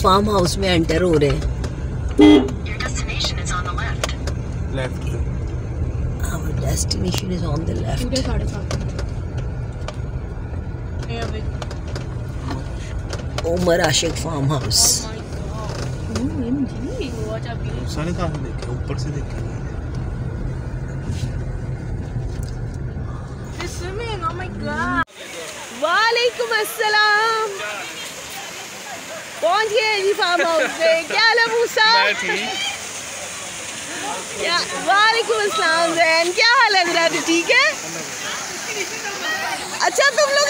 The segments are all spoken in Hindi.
फार्म हाउस में एंटर हो रहे हैं। Our destination is on the left. Umar Ashiq farm house. सारे कहाँ से देखे? ऊपर से देखे। वालेकुम अस्सलाम। पहुंच गए जी फार्म हाउस से। क्या हाल है मूसा? क्या? वालेकुम अस्सलाम जैन, क्या हाल है मेरा? ठीक है। अच्छा तुम लोग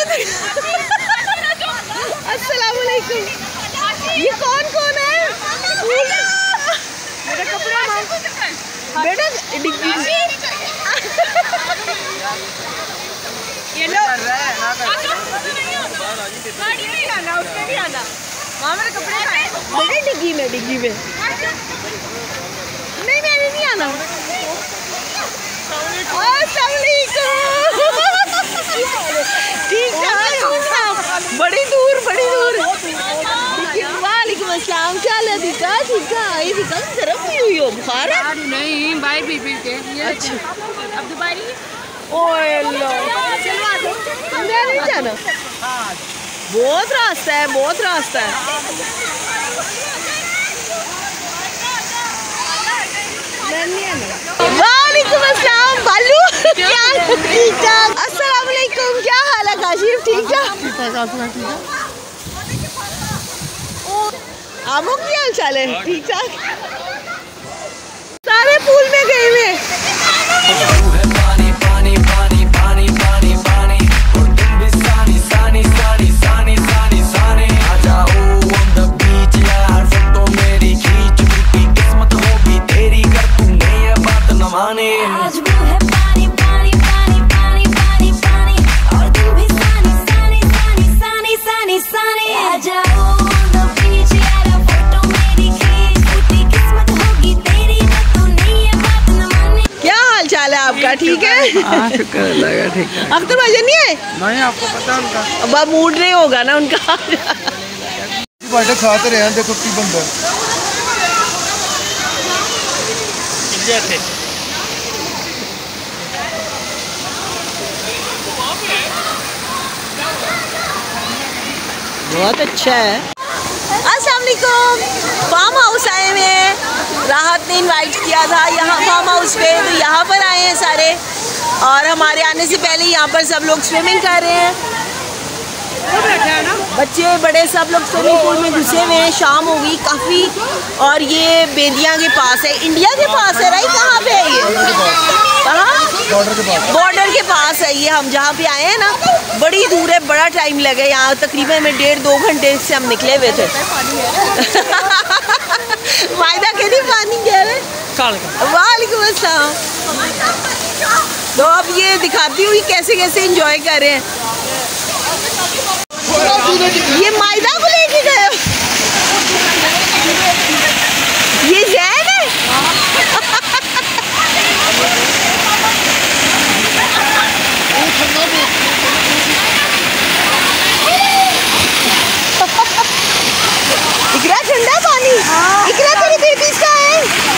अस्सलाम वालेकुम। ये कौन कौन है? मेरे कपड़े बेटा डिग्गी ये लो गाड़ी में आना, उसमें भी आना। वहाँ मेरे कपड़े हैं बेटे डिग्गी में नहीं मैंने नहीं आना। ठीक है बड़ी दूर वालेकुम अस्सलाम। क्या हाल है दीका? ठीक है आई दीका तरफ भी हुई हो बुखार है? नहीं बाहर भी के। अच्छा अब दोबारी ओए लो चलवा दो। मैं नहीं जाना, बहुत रास्ता है। वालेकुम अस्सलाम बालू। क्या ठीक ठाक? अस्सलाम वालेकुम। क्या हाल है काशिफ? ठीक ठाक। आमो की हाल चाल है? ठीक ठाक। सारे पूल में गए हुए। आपका ठीक है? शुक्र अल्लाह का ठीक है। अब तो मजे नहीं है? नहीं आपको पता उनका अब मूड नहीं होगा ना उनका। बाटे खाते रहे हैं देखो की बंदा बहुत अच्छा है। अस्सलाम वालेकुम। फार्म हाउस आए हुए हैं, राहत ने इनवाइट किया था यहाँ फार्म हाउस पे, तो यहाँ पर आए हैं सारे। और हमारे आने से पहले यहाँ पर सब लोग स्विमिंग कर रहे हैं। बच्चे बड़े सब लोग स्विमिंग पूल में घुसे हुए हैं। शाम हो गई काफ़ी। और ये बेदिया के पास है, इंडिया के पास है। राइट कहाँ पे है ये? कहाँ? बॉर्डर के पास है ये। हम जहाँ पे आए हैं ना बड़ी दूर है, बड़ा टाइम लगे यहाँ। तकरीबन में 1.5-2 घंटे से हम निकले हुए थे। मायदा के लिए पानी गया है। वालेकुम अस्सलाम। तो अब ये दिखाती हूँ कैसे कैसे एंजॉय कर रहे हैं। ये मायदा को लेके गए हो? ये जैन है? इकरा ठंडा पानी। इकरा तेरी बेबीज का है?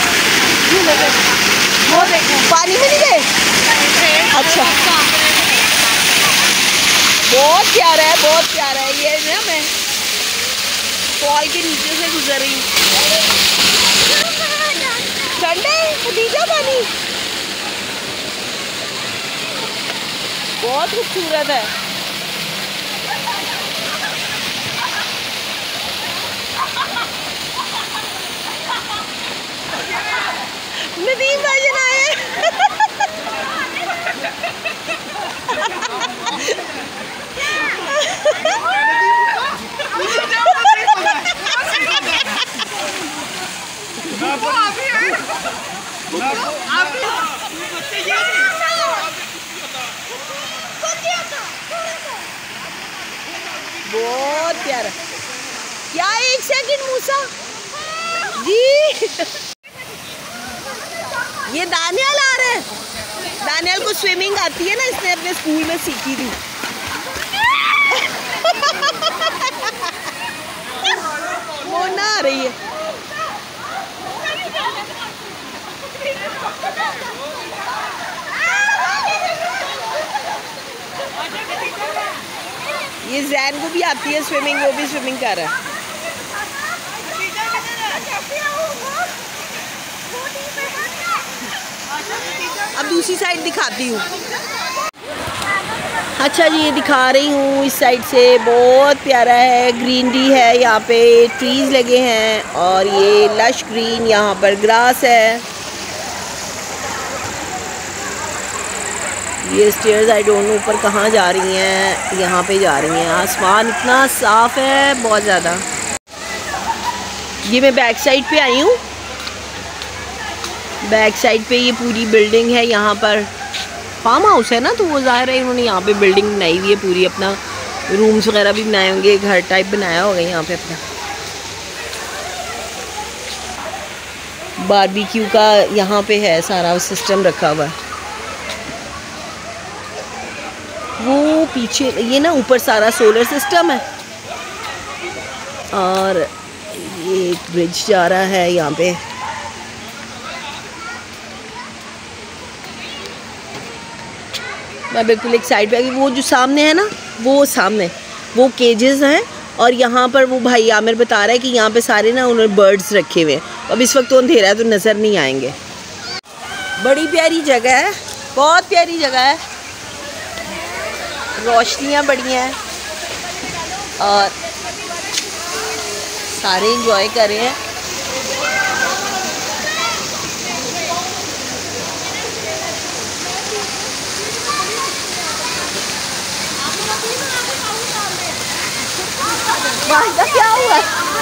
पानी में नहीं गए? अच्छा बहुत प्यारा है, बहुत प्यारा है। ये ना मैं फॉल के नीचे से गुजर रही हूँ। ठंडा है खदीजा पानी, बहुत खूबसूरत है। नदीम भाईजान आए। बहुत प्यारा। क्या 1 सेकंड मूसा जी। ये दानियाल आ रहे हैं। दानियाल को स्विमिंग आती है ना, इसने अपने स्कूल में सीखी थी। मोना बहन को भी आती है स्विमिंग, वो भी स्विमिंग कर रहा है। अब दूसरी साइड दिखाती हूँ। अच्छा जी, ये दिखा रही हूँ इस साइड से। बहुत प्यारा है, ग्रीनरी है यहाँ पे, ट्रीज लगे हैं और ये लश ग्रीन यहाँ पर ग्रास है। ये स्टेयर्स आई डोंट नो ऊपर कहाँ जा रही हैं, यहाँ पे जा रही हैं। आसमान इतना साफ है, बहुत ज़्यादा। ये मैं बैक साइड पे आई हूँ। बैक साइड पे ये पूरी बिल्डिंग है। यहाँ पर फार्म हाउस है ना, तो वो ज़ाहिर है इन्होंने यहाँ पे बिल्डिंग बनाई हुई है पूरी, अपना रूम्स वगैरह भी बनाए होंगे, घर टाइप बनाया होगा यहाँ पे अपना। बारबेक्यू का यहाँ पे है सारा सिस्टम रखा हुआ है। वो पीछे ये ना ऊपर सारा सोलर सिस्टम है और ये एक ब्रिज जा रहा है यहाँ पे। मैं बिल्कुल एक साइड पे आ गई। वो जो सामने है ना, वो सामने वो केजेस हैं और यहाँ पर वो भाई आमिर बता रहा है कि यहाँ पे सारे ना उन्होंने बर्ड्स रखे हुए हैं। अब इस वक्त तो अंधेरा है तो नज़र नहीं आएंगे। बड़ी प्यारी जगह है, बहुत प्यारी जगह है। रोशनियाँ बड़ी हैं और सारे इंजॉय कर रहे हैं। वाहिदा क्या हुआ?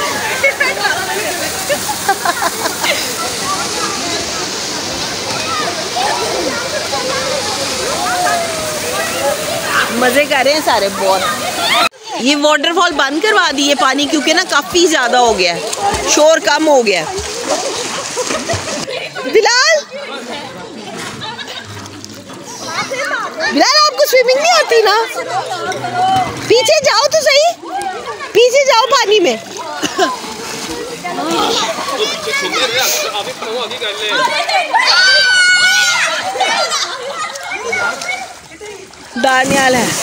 मजे कर रहे हैं सारे बहुत। ये वाटरफॉल बंद करवा दिए पानी, क्योंकि ना काफी ज्यादा हो गया है, शोर कम हो गया। बिलाल, बिलाल आपको स्विमिंग नहीं आती ना? पीछे जाओ तो सही, पीछे जाओ पानी में। दानियाल है।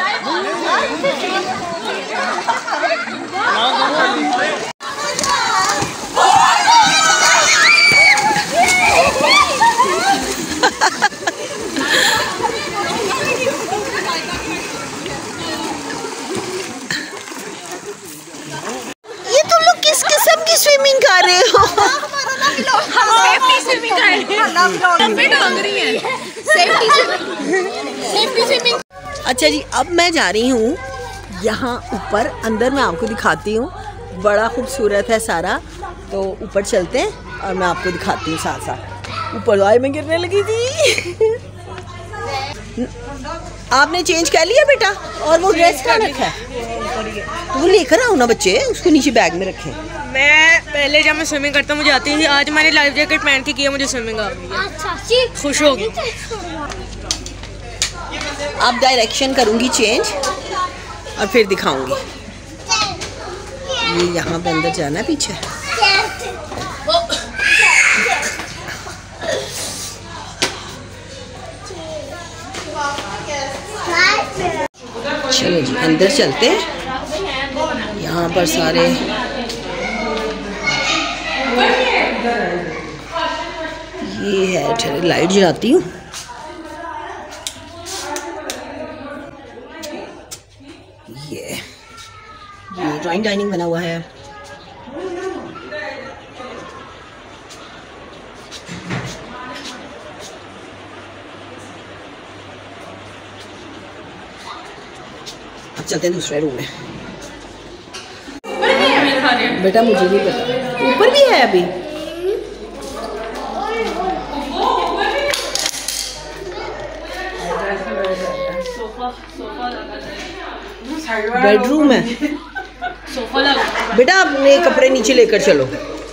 ये तुम लोग किस किस्म की स्विमिंग कर रहे हो? अच्छा जी, अब मैं जा रही हूँ यहाँ ऊपर, अंदर मैं आपको दिखाती हूँ। बड़ा खूबसूरत है सारा, तो ऊपर चलते हैं और मैं आपको दिखाती हूँ साथ साथ। ऊपर आए मैं गिरने लगी थी। आपने चेंज कर लिया बेटा? और वो ड्रेस कहाँ रखा है? तो वो लेकर आओ ना बच्चे, उसको नीचे बैग में रखें। मैं पहले जब मैं स्विमिंग करता मुझे आती थी, आज मैंने लाइफ जैकेट पहन के किया, मुझे स्विमिंग आ गई है। खुश हो गई। अब डायरेक्शन करूँगी चेंज और फिर दिखाऊंगी। ये यहाँ पे अंदर जाना है पीछे। चलो जी अंदर चलते हैं। यहाँ पर सारे ये है, चलो लाइट जलाती हूँ। ये जॉइंट डाइनिंग बना हुआ है। अब चलते हैं दूसरे रूम में। बेटा मुझे नहीं पता, ऊपर भी है अभी। बेडरूम है। बेटा अपने कपड़े नीचे लेकर चलो।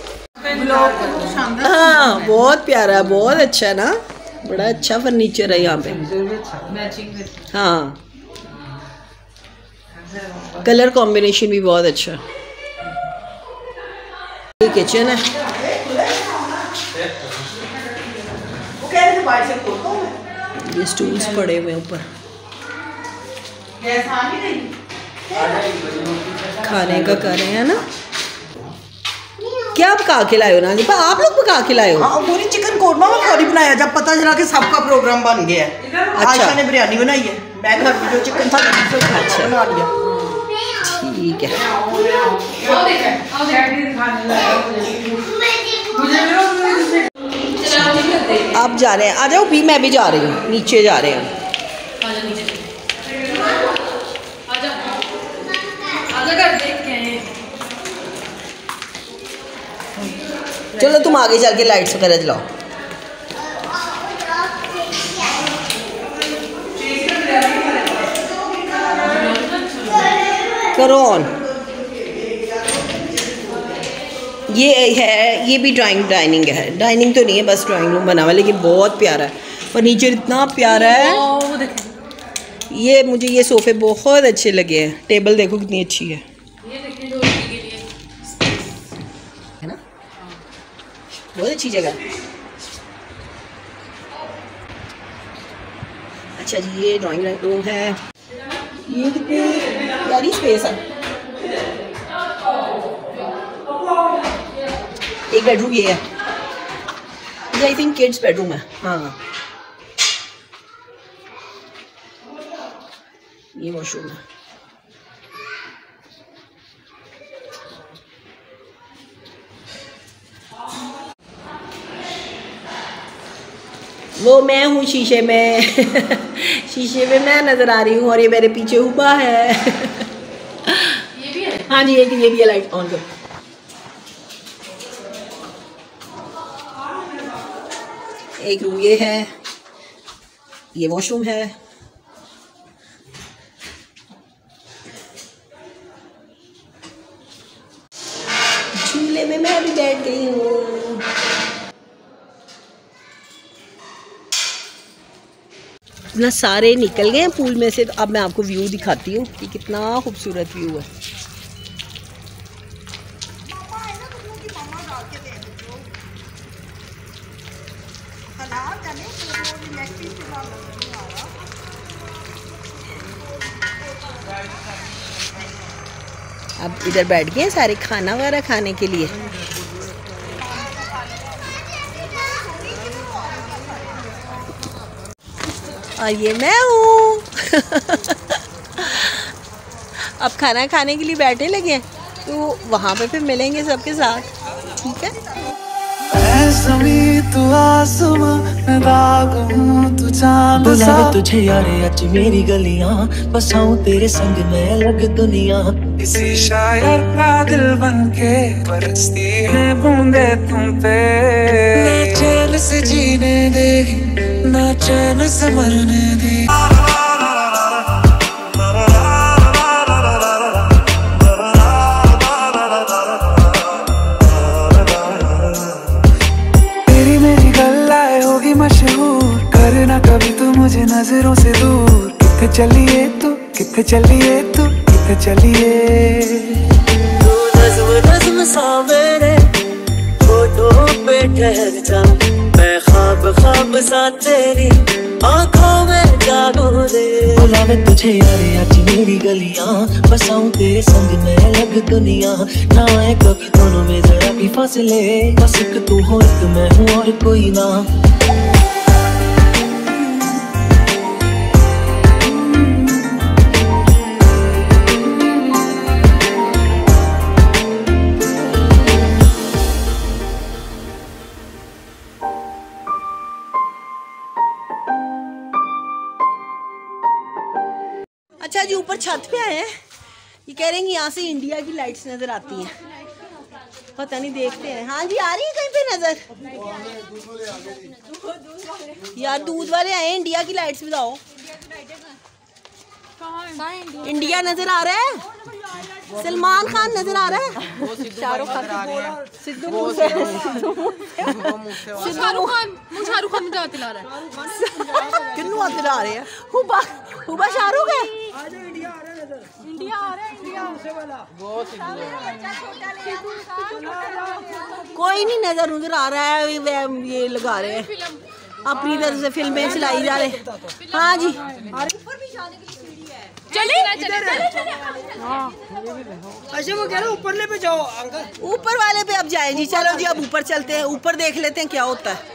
हाँ बहुत प्यारा, बहुत अच्छा ना, बड़ा अच्छा फर्नीचर है यहाँ पे। हाँ कलर कॉम्बिनेशन भी बहुत अच्छा। ये किचन है। ये स्टूल्स पड़े हुए ऊपर। खाने का कर रहे हैं ना। क्या पका के लाए हो ना? आप लोग पका के लाए हो? हाँ, पूरी चिकन कोरमा में फौरी बनाया जब पता चला कि सबका प्रोग्राम बन गया है। अच्छा। आयशा ने बिरयानी बनाई है, मैं घर में जो चिकन था अच्छा बना लिया। ठीक है। आप जा रहे हैं? आ जाओ भी, मैं भी जा रही हूँ, नीचे जा रहे हैं। चलो तुम आगे चल के लाइट्स वगैरह जलाओ। करो ऑन। ये है, ये भी डाइनिंग है। डाइनिंग तो नहीं है, बस ड्राइंग रूम बना हुआ, लेकिन बहुत प्यारा है। फर्नीचर इतना प्यारा है। ये मुझे ये सोफ़े बहुत अच्छे लगे हैं। टेबल देखो कितनी अच्छी है ना? बहुत अच्छी जगह। अच्छा जी, ये ड्राइंग रूम है। ये कितनी प्यारी स्पेस है। एक बेडरूम ये है, ये आई थिंक किड्स बेडरूम है। हाँ, ये वॉशरूम है। वो मैं हूँ शीशे में शीशे में मैं नज़र आ रही हूँ, और ये मेरे पीछे हुबा है। ये भी है? हाँ जी, ये भी है। लाइट ऑन करो। एक रूम ये है, ये वॉशरूम है। झूले में मैं भी बैठ गई हूँ। ना सारे निकल गए हैं पूल में से, तो अब मैं आपको व्यू दिखाती हूँ कि कितना खूबसूरत व्यू है। अब इधर बैठ गए सारे खाना वगैरह खाने के लिए। और ये मैं हूँ अब खाना खाने के लिए बैठे लगे हैं, तो वहाँ पे फिर मिलेंगे सबके साथ। ठीक है। तू आसमां मैं दाग हूँ, तू चांद सा। तुझे यारे आज मेरी गलियां, बसाऊं तेरे संग में अलग दुनिया। किसी शायर का दिल बनके बरसती है बूंदे तुम पे। ना चैन से जीने देगी, ना चैन से मरने देगी। कभी तू मुझे नजरों से दूर, किथे चलिए तू, किथे चलिए तू, किथे चलिए। तू नज़्म नज़्म सा मेरे होठों पे ठहर जा, मैं ख्वाब ख्वाब सा तेरी आँखों में जागो दे। बुलावे तुझे यारे आज मेरी गलियां, बसाऊं तेरे संग में अलग दुनिया। ना आए कभी दोनों में जरा भी फासले, बस एक तू हो एक मैं हूँ और कोई ना। अच्छा जी, ऊपर छत पे आए हैं। ये कह रहे हैं कि यहाँ से इंडिया की लाइट्स नजर आती हैं। पता नहीं, देखते हैं। हाँ जी, आ रही है कहीं पे नजर? यार दूध वाले आए हैं। इंडिया की लाइट्स बताओ। इंडिया नजर आ रहा है? सलमान खान नजर आ रहा है? शाहरुख खान किन्नू हाथ दिला रहे हैं? हुबा शाहरुख है? इंडिया आ रहा है। कोई नहीं नजर आ रहा है। ये लगा रहे हैं अपनी तरफ से, फिल्में चलाई जा रहे। हाँ जी, अच्छा वो कह रहे ऊपरले पे जाओ अंकल। ऊपर वाले पे अब जाए जी। चलो जी अब ऊपर चलते हैं, ऊपर देख लेते हैं क्या होता है।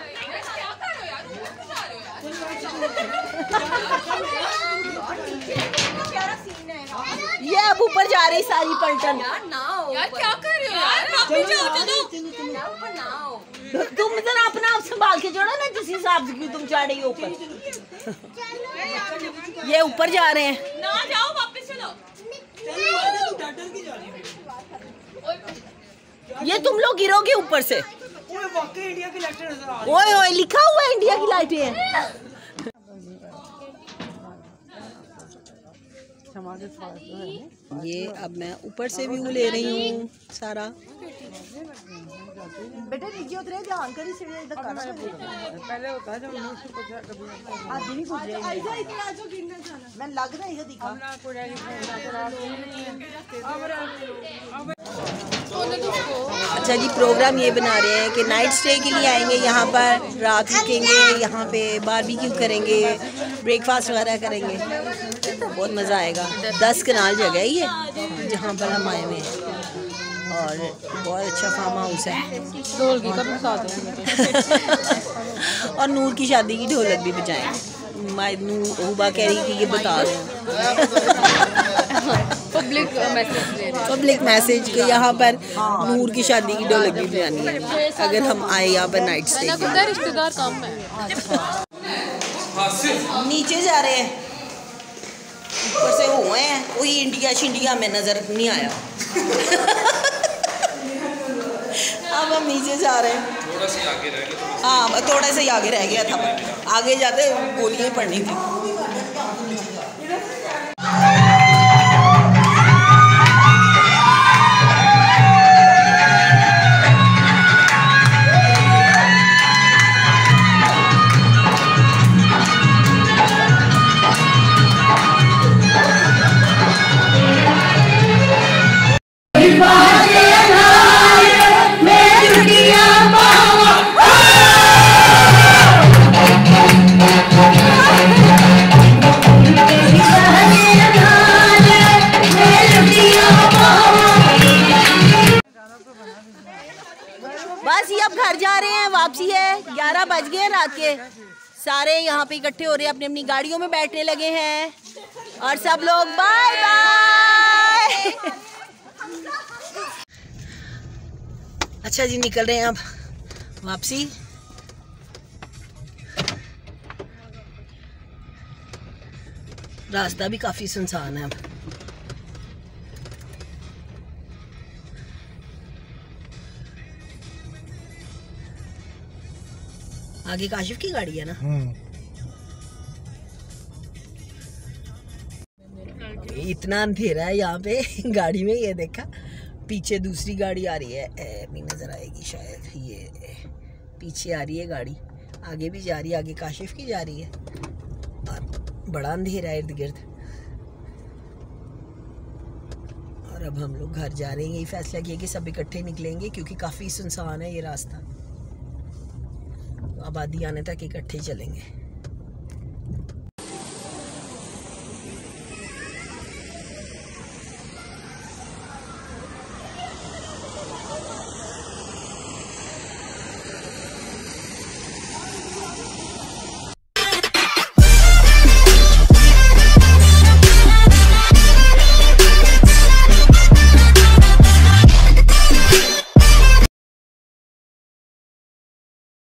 ये अब ऊपर जा रही सारी पलटन। यार क्या कर रहे हो यार, आप भी जाओ। तुम जरा अपना आप संभाल के जोड़ो ना, जिस हिसाब से तुम जा रही हो ऊपर। ये ऊपर जा रहे हैं। ना जाओ, वापस चलो। ये तुम लोग गिरोगे ऊपर से। इंडिया की लाइटें नजर आ रही ओए ओए लिखा हुआ है इंडिया की लाइटें हैं। ये अब मैं ऊपर से व्यू ले रही हूँ सारा। बेटा नीचे उतरे, ध्यान करी सीढ़ी इधर कर। पहले होता है जब आदमी नहीं गुजरे मैं लग रहा है दिखा। अच्छा जी प्रोग्राम ये बना रहे हैं कि नाइट स्टे के लिए आएंगे, यहाँ पर रात रुकेंगे, यहाँ पे बारबेक्यू करेंगे, ब्रेकफास्ट वगैरह करेंगे, बहुत मज़ा आएगा। 10 कनाल जगह है ये जहाँ पर हम आए हुए हैं और बहुत अच्छा फार्म हाउस है। ढोलकी का भी साथ है। और नूर की शादी की ढोलक भी बजाएंगे। हुबा कह रही कि ये बता रहे हैं पब्लिक मैसेज के यहाँ पर नूर की शादी की ढोलक भी बजानी है अगर हम आए यहाँ पर नाइट स्टे। रिश्तेदार कम है। नीचे जा रहे हैं, ऊपर से हुए हैं, कोई इंडिया शिंडिया में नजर नहीं आया। अब हम नीचे जा रहे हैं। थोड़ा सा आगे रह गया। हाँ थोड़ा सा आगे रह गया था, आगे जाते गोलियां पड़नी थी। बस ये अब घर जा रहे हैं, वापसी है। 11 बज गए रात के। सारे यहाँ पे इकट्ठे हो रहे हैं, अपनी अपनी गाड़ियों में बैठने लगे हैं और सब लोग बाय बाय। अच्छा जी निकल रहे हैं अब वापसी। रास्ता भी काफी सुनसान है अब। आगे काशिफ की गाड़ी है ना। इतना अंधेरा है यहाँ पे गाड़ी में, ये देखा पीछे दूसरी गाड़ी आ रही है, नहीं नजर आएगी शायद, ये पीछे आ रही है गाड़ी, आगे भी जा रही है, आगे काशिफ की जा रही है और बड़ा अंधेरा है इर्द गिर्द। और अब हम लोग घर जा रहे हैं। यही फैसला किया कि सब इकट्ठे निकलेंगे क्योंकि काफ़ी सुनसान है ये रास्ता, आबादी आने तक इकट्ठे चलेंगे।